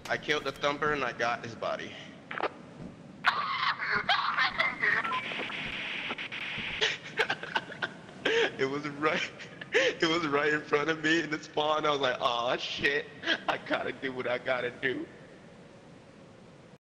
I killed the thumper and I got his body. It was right. It was right in front of me in the spawn. I was like, oh shit, I gotta do what I gotta do.